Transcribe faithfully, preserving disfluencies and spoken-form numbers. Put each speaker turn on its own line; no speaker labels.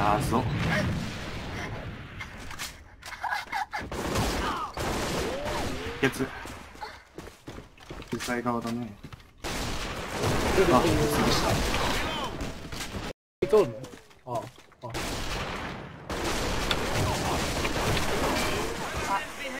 謎。ケツ。実際側だね。あ、そうでした。
通るの？ああ、ああ。